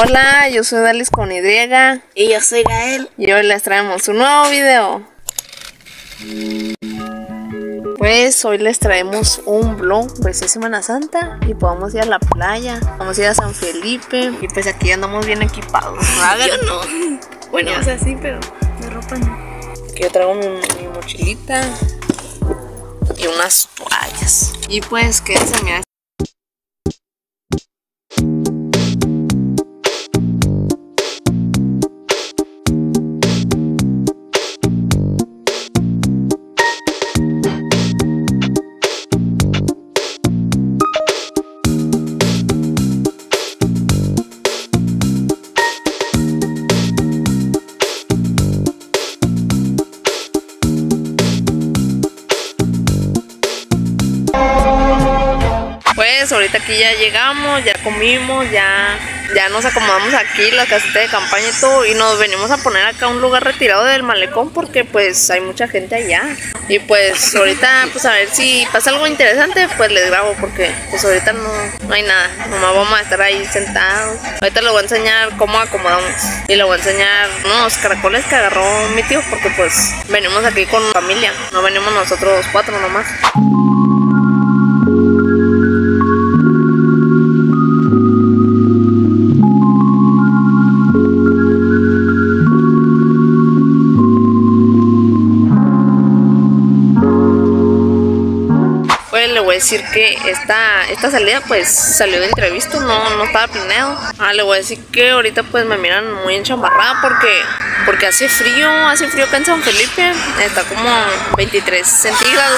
Hola, yo soy Dalis con Y. Y yo soy Gael. Y hoy les traemos un nuevo video. Pues hoy les traemos un vlog, pues es Semana Santa y podemos ir a la playa, vamos a ir a San Felipe y pues aquí andamos bien equipados. Yo no. Bueno, o sea, sí, pero de ropa no. Aquí yo traigo mi mochilita y unas toallas. Y pues quédense, mira. Pues ahorita aquí ya llegamos, ya comimos, ya nos acomodamos aquí, la casita de campaña y todo, y nos venimos a poner acá un lugar retirado del malecón porque pues hay mucha gente allá. Y pues ahorita pues a ver si pasa algo interesante, pues les grabo porque pues ahorita no hay nada, nomás vamos a estar ahí sentados. Ahorita les voy a enseñar cómo acomodamos y les voy a enseñar unos caracoles que agarró mi tío porque pues venimos aquí con familia, no venimos nosotros cuatro nomás. Le voy a decir que esta salida pues salió de imprevisto, no estaba planeado. Le voy a decir que ahorita pues me miran muy enchamarrada porque hace frío acá en San Felipe, está como 23 centígrados.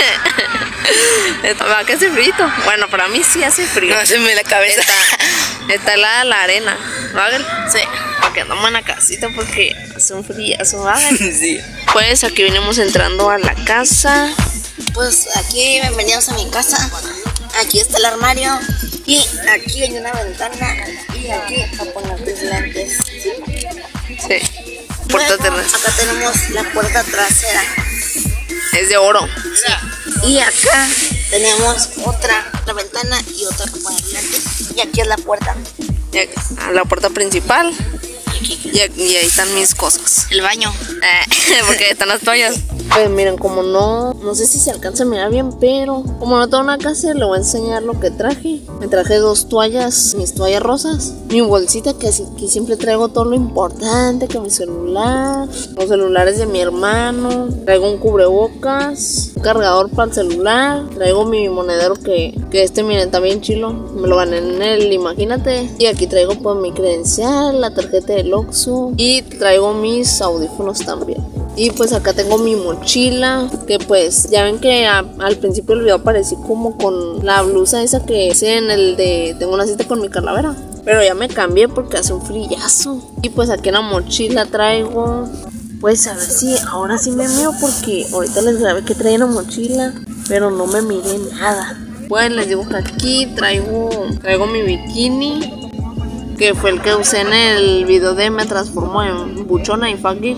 Va que hace frío. Bueno, para mí sí hace frío. No se me la cabeza. Está helada la arena, ¿vale? Sí. Porque andamos en la casita porque hace un frío, ¿vale? Sí. Pues aquí venimos entrando a la casa. Pues aquí, bienvenidos a mi casa. Aquí está el armario y aquí hay una ventana y aquí a poner tus lentes. Sí. Puerta trasera. Acá tenemos la puerta trasera. Es de oro. Sí. Y acá tenemos otra ventana y otra para poner lentes. Y aquí es la puerta. La puerta principal. Y ahí están mis cosas. El baño. Porque están las toallas. Pues miren, como no sé si se alcanza a mirar bien, pero como no tengo nada que hacer, le voy a enseñar lo que traje. Me traje 2 toallas, mis toallas rosas, mi bolsita que siempre traigo todo lo importante, que mi celular, los celulares de mi hermano, traigo un cubrebocas, un cargador para el celular, traigo mi monedero que miren, está bien chilo, me lo gané en el Imagínate. Y aquí traigo pues mi credencial, la tarjeta del Oxxo y traigo mis audífonos también. Y pues acá tengo mi mochila, que pues ya ven que al principio del video aparecí como con la blusa esa que hice en el de tengo una cita con mi calavera, pero ya me cambié porque hace un frillazo. Y pues aquí en la mochila traigo, pues a ver si ahora sí me miro porque ahorita les grabé que traía en la mochila, pero no me miré nada. Pues les digo que aquí traigo mi bikini, que fue el que usé en el video de Me Transformo en Buchona y Faggy.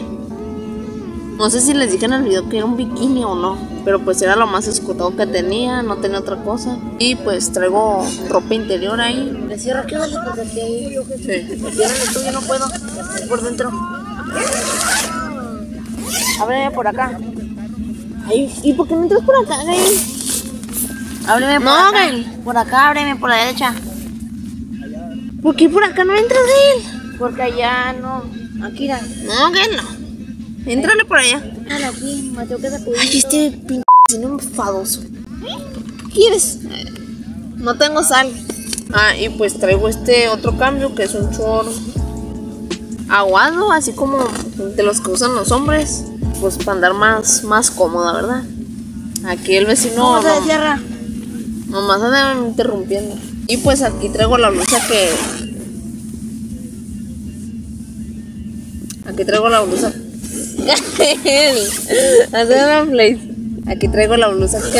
No sé si les dije en el video que era un bikini o no, pero pues era lo más escotado que tenía, no tenía otra cosa. Y pues traigo ropa interior ahí. Le cierro aquí, dale, porque aquí hay... Sí. Ciérrale tú, yo no puedo. Por dentro. Ábreme por acá. Ay, ¿y por qué no entras por acá, Gael? Ábreme por acá. Gael. Por acá, ábreme por la derecha. ¿Por qué por acá no entras, Gael? Porque allá no. Aquí no. No, Gael, no. Entrale por allá. Aquí, me tengo que sacudir. Ay, este pinche enfadoso. ¿Qué quieres? No tengo sal. Y pues traigo este otro cambio que es un short aguado, así como de los que usan los hombres, pues para andar más cómoda, ¿verdad? Aquí el vecino ¿Cómo se cierra? Nomás anda interrumpiendo. Y pues aquí traigo la blusa que... Aquí traigo la blusa... Aquí traigo la blusa que...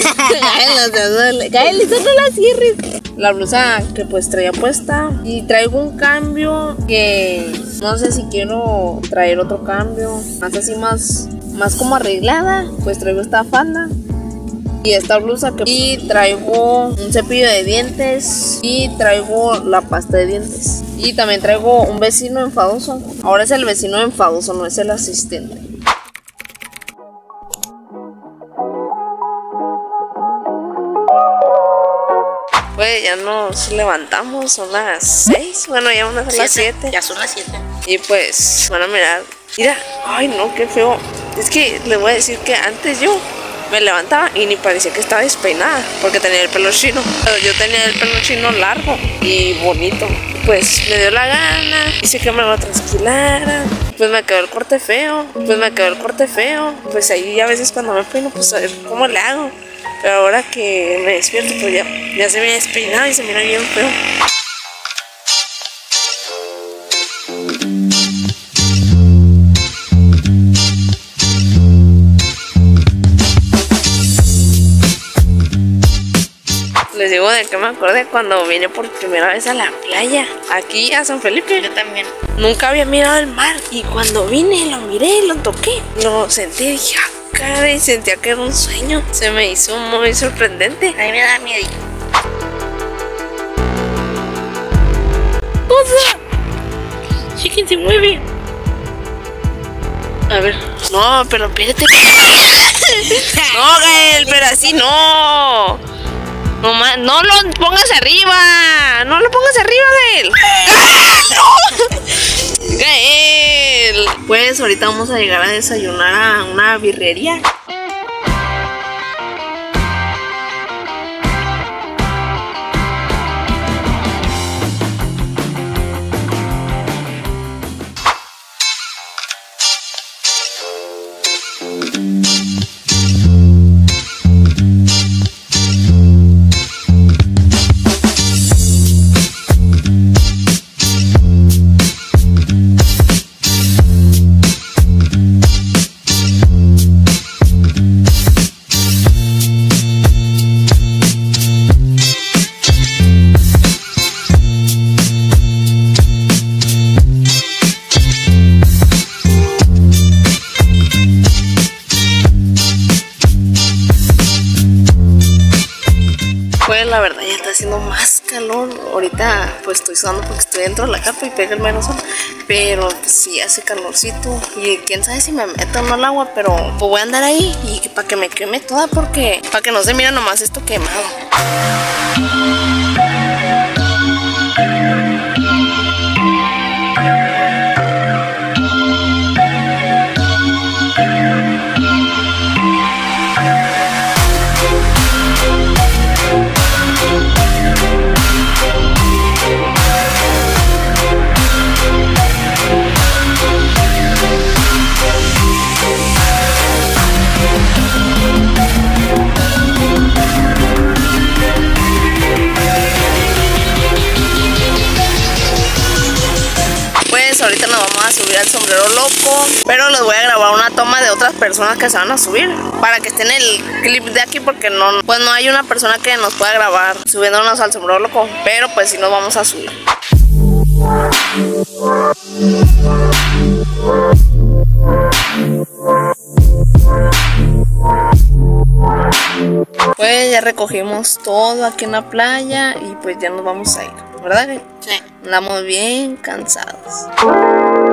Gael, no la cierres. La blusa que pues traía puesta. Y traigo un cambio que... No sé si quiero traer otro cambio. Más así, más como arreglada. Pues traigo esta falda y esta blusa y traigo un cepillo de dientes y traigo la pasta de dientes. Y también traigo un vecino enfadoso. Ahora es el vecino enfadoso, no es el asistente. Pues ya nos levantamos, son las 6. Bueno, ya van a ser las 7. Ya son las 7. Y pues van a mirar. Mira, ay no, qué feo. Es que les voy a decir que antes yo me levantaba y ni parecía que estaba despeinada porque tenía el pelo chino. Pero yo tenía el pelo chino largo y bonito. Pues me dio la gana, hice que me lo trasquilara. Pues me quedó el corte feo. Pues ahí a veces cuando me peino, pues a ver cómo le hago. Pero ahora que me despierto, pues ya se me ha despeinado y se mira bien feo. Les digo de que me acordé cuando vine por primera vez a la playa, aquí a San Felipe. Yo también. Nunca había mirado el mar y cuando vine lo miré, lo toqué, lo sentí y dije, caray, sentía que era un sueño. Se me hizo muy sorprendente. A mí me da miedo. ¡Cosa! Chiquen se mueve. A ver. No, pero espérate. No, Gael, pero así no. No lo pongas arriba. No lo pongas arriba, Gael. ¡No! Gael. Pues ahorita vamos a llegar a desayunar a una birrería. Pues la verdad ya está haciendo más calor. Ahorita pues estoy sudando porque estoy dentro de la capa y pega el mero sol. Pero pues, sí hace calorcito. Y quién sabe si me meto o no al agua. Pero pues voy a andar ahí y para que me queme toda, porque para que no se mire nomás esto quemado. Ahorita nos vamos a subir al sombrero loco, pero les voy a grabar una toma de otras personas que se van a subir para que estén en el clip de aquí, porque no hay una persona que nos pueda grabar subiéndonos al sombrero loco, pero pues sí nos vamos a subir. Pues ya recogimos todo aquí en la playa y pues ya nos vamos a ir, ¿verdad? Sí. Andamos bien cansados.